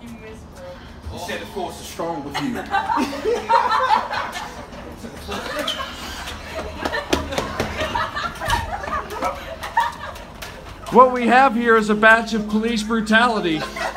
You said the force is strong with you. What we have here is a batch of police brutality.